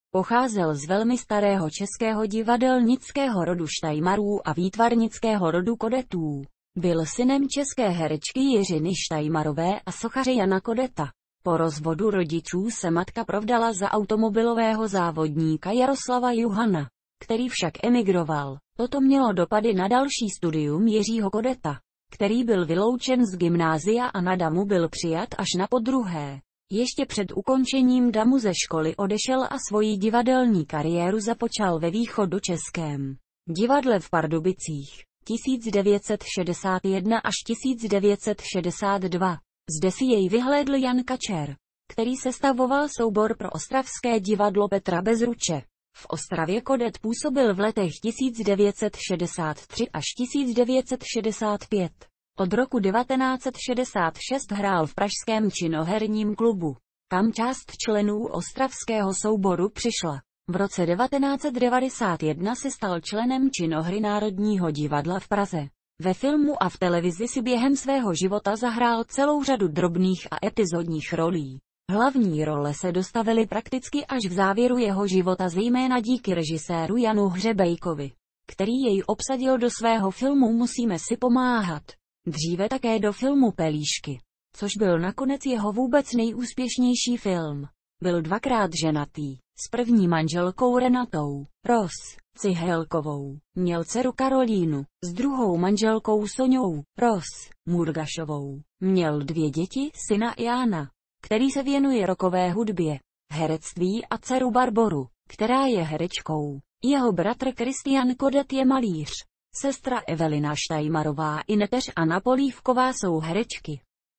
Pocházel z velmi starého českého divadelnického rodu Štajmarů a výtvarnického rodu Kodetů. Byl synem české herečky Jiřiny Štajmarové a sochaře Jana Kodeta. Po rozvodu rodičů se matka provdala za automobilového závodníka Jaroslava Juhana, který však emigroval. Toto mělo dopady na další studium Jiřího Kodeta, který byl vyloučen z gymnázia a na damu byl přijat až na podruhé. Ještě před ukončením damu ze školy odešel a svoji divadelní kariéru započal ve východočeském divadle v Pardubicích 1961 až 1962. Zde si jej vyhlédl Jan Kačer, který sestavoval soubor pro ostravské divadlo Petra Bezruče. V Ostravě Kodet působil v letech 1963 až 1965. Od roku 1966 hrál v pražském činoherním klubu, kam část členů ostravského souboru přišla. V roce 1991 se stal členem činohry Národního divadla v Praze. Ve filmu a v televizi si během svého života zahrál celou řadu drobných a epizodních rolí. Hlavní role se dostavily prakticky až v závěru jeho života, zejména díky režiséru Janu Hřebejkovi, který jej obsadil do svého filmu Musíme si pomáhat. Dříve také do filmu Pelíšky, což byl nakonec jeho vůbec nejúspěšnější film. Byl dvakrát ženatý, s první manželkou Renatou Ross Cihelkovou. Měl dceru Karolínu, s druhou manželkou Soňou Ross Murgašovou. Měl 2 děti, syna Jána, který se věnuje rockové hudbě, herectví, a dceru Barboru, která je herečkou. Jeho bratr Kristian Kodet je malíř. Sestra Evelina Štajmarová i neteř Anna Polívková jsou herečky.